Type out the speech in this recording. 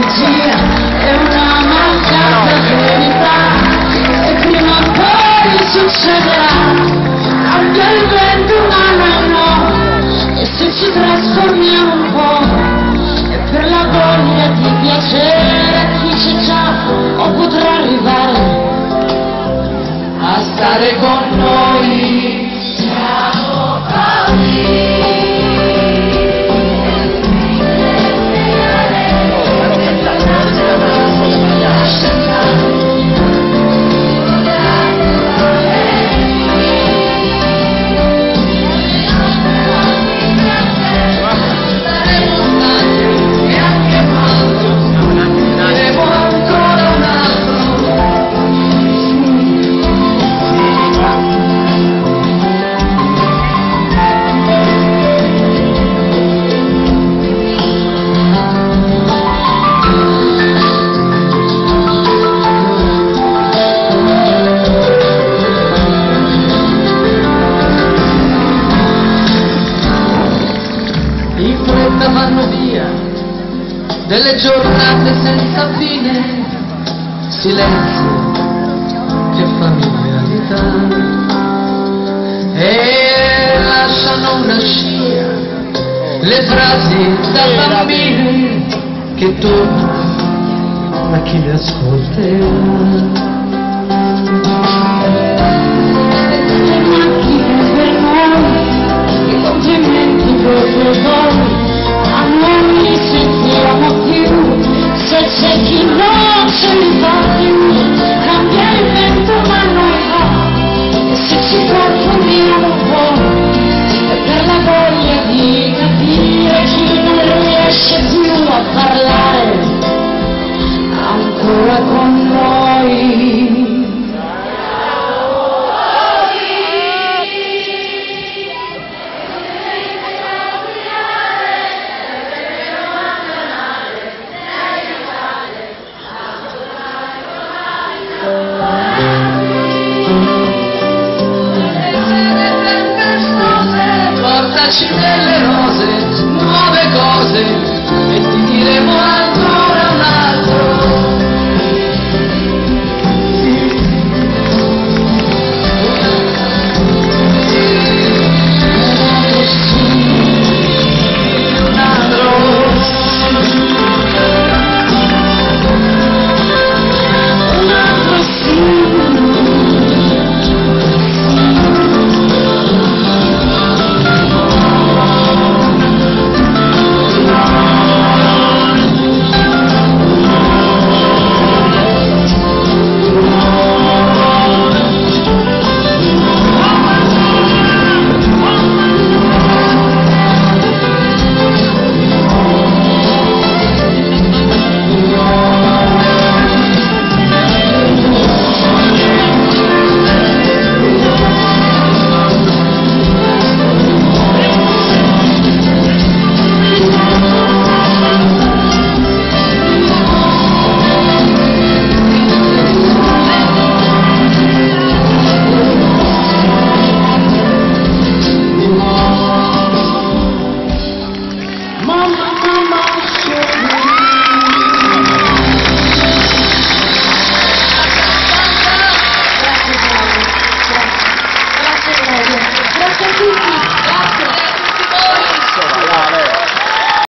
bugia, è una mancata verità, e prima o poi succederà. Cambia il vento ma noi no, e se ci trasformiamo un po', e per la voglia di piacere chi c'è già o potrà arrivare a stare con noi. Siamo così. Vanno via delle giornate senza fine, silenzio e familiarità, e lasciano una scia le frasi da bambini che tornano a chi le ascolterà. Se c'è chi non ce li fa più, cambia il vento ma noi no, e se ci confondiamo un po', è per la voglia di capire chi non riesce più a parlare ancora con noi. Portaci delle rose, nuove cose, e ti diremo ancora un altro. Un altro sì. Mama,